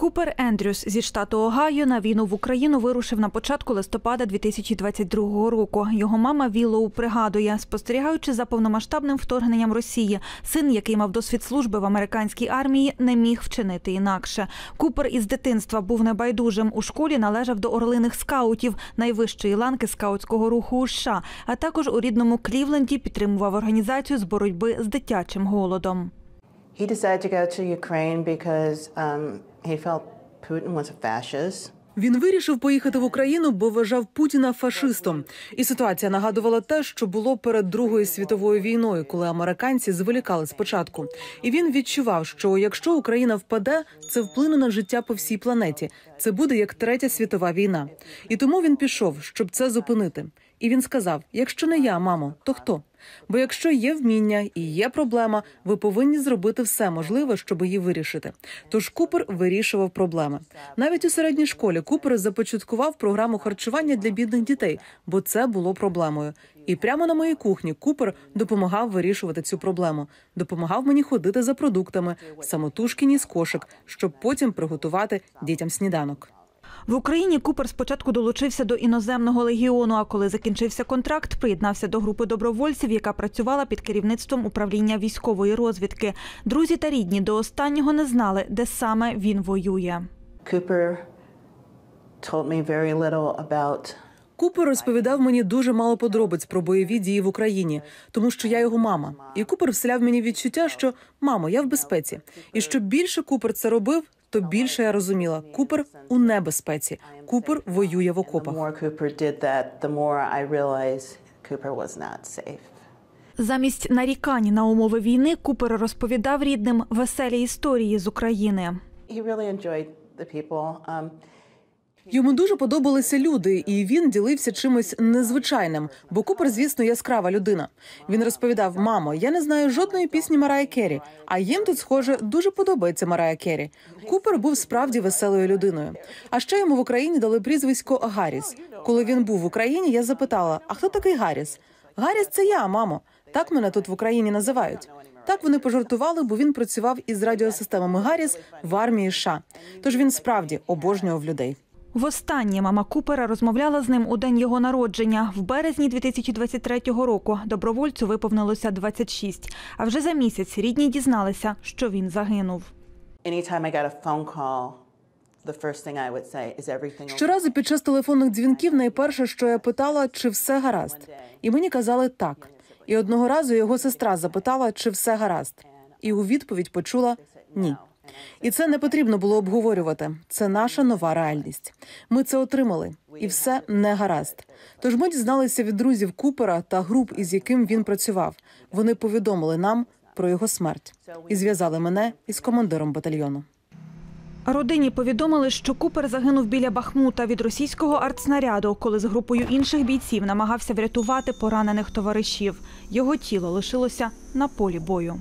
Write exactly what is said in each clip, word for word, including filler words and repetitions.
Купер Ендрюс зі штату Огайо на війну в Україну вирушив на початку листопада дві тисячі двадцять другого року. Його мама Віллоу пригадує, спостерігаючи за повномасштабним вторгненням Росії, син, який мав досвід служби в американській армії, не міг вчинити інакше. Купер із дитинства був небайдужим. У школі належав до орлиних скаутів, найвищої ланки скаутського руху у США, а також у рідному Клівленді підтримував організацію з боротьби з дитячим голодом. He decided to go to Ukraine because um, he felt Putin was a fascist. Він вирішив поїхати в Україну, бо вважав Путіна фашистом. І ситуація нагадувала те, що було перед Другою світовою війною, коли американці зволікали спочатку. І він відчував, що якщо Україна впаде, це вплине на життя по всій планеті. Це буде як Третя світова війна. І тому він пішов, щоб це зупинити. І він сказав, якщо не я, мамо, то хто? Бо якщо є вміння і є проблема, ви повинні зробити все можливе, щоб її вирішити. Тож Купер вирішував проблеми. Навіть у середній школі Купер започаткував програму харчування для бідних дітей, бо це було проблемою. І прямо на моїй кухні Купер допомагав вирішувати цю проблему. Допомагав мені ходити за продуктами, самотужки ніс кошик, щоб потім приготувати дітям сніданок. В Україні Купер спочатку долучився до іноземного легіону, а коли закінчився контракт, приєднався до групи добровольців, яка працювала під керівництвом управління військової розвідки. Друзі та рідні до останнього не знали, де саме він воює. Cooper told me very little about Купер розповідав мені дуже мало подробиць про бойові дії в Україні, тому що я його мама. І Купер вселяв мені відчуття, що «мамо, я в безпеці». І що більше Купер це робив, то більше я розуміла – Купер у небезпеці. Купер воює в окопах. Замість нарікань на умови війни Купер розповідав рідним веселі історії з України. Йому дуже подобалися люди, і він ділився чимось незвичайним, бо Купер, звісно, яскрава людина. Він розповідав, мамо, я не знаю жодної пісні Марайї Керрі, а їм тут, схоже, дуже подобається Марайя Керрі. Купер був справді веселою людиною. А ще йому в Україні дали прізвисько Гарріс. Коли він був в Україні, я запитала, а хто такий Гарріс? Гарріс – це я, мамо. Так мене тут в Україні називають. Так вони пожартували, бо він працював із радіосистемами Гарріс в армії США. Тож він справді обожнював людей. Востаннє мама Купера розмовляла з ним у день його народження. В березні дві тисячі двадцять третього року добровольцю виповнилося двадцять шість. А вже за місяць рідні дізналися, що він загинув. Щоразу під час телефонних дзвінків найперше, що я питала, чи все гаразд. І мені казали «так». І одного разу його сестра запитала, чи все гаразд. І у відповідь почула «ні». І це не потрібно було обговорювати. Це наша нова реальність. Ми це отримали. І все не гаразд. Тож ми дізналися від друзів Купера та груп, із яким він працював. Вони повідомили нам про його смерть. І зв'язали мене із командиром батальйону. Родині повідомили, що Купер загинув біля Бахмута від російського артснаряду, коли з групою інших бійців намагався врятувати поранених товаришів. Його тіло лишилося на полі бою.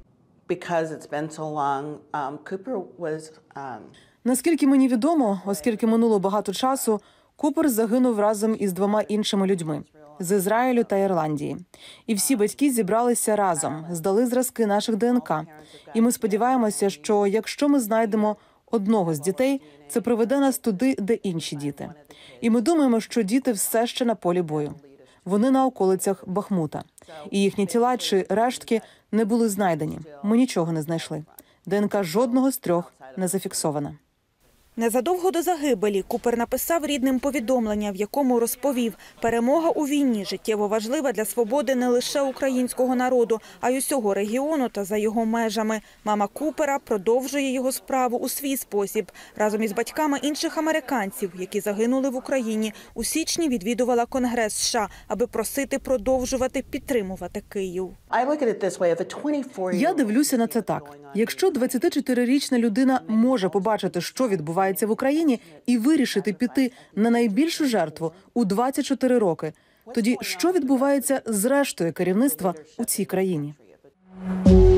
Наскільки мені відомо, оскільки минуло багато часу, Купер загинув разом із двома іншими людьми – з Ізраїлю та Ірландії. І всі батьки зібралися разом, здали зразки наших Д Н К. І ми сподіваємося, що якщо ми знайдемо одного з дітей, це приведе нас туди, де інші діти. І ми думаємо, що діти все ще на полі бою. Вони на околицях Бахмута. І їхні тіла чи рештки не були знайдені. Ми нічого не знайшли. Д Н К жодного з трьох не зафіксована. Незадовго до загибелі Купер написав рідним повідомлення, в якому розповів, перемога у війні життєво важлива для свободи не лише українського народу, а й усього регіону та за його межами. Мама Купера продовжує його справу у свій спосіб. Разом із батьками інших американців, які загинули в Україні, у січні відвідувала Конгрес США, аби просити продовжувати підтримувати Київ. Я дивлюся на це так. Якщо двадцятичотирирічна людина може побачити, що відбувається в Україні, і вирішити піти на найбільшу жертву у двадцять чотири роки, тоді що відбувається з рештою керівництва у цій країні?